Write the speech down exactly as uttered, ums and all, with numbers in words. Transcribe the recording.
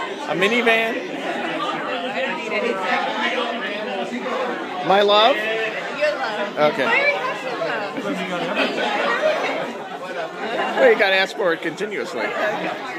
A minivan? I don't need anything. My love? Your love. Okay. I already have your love. Well, you gotta ask for it continuously.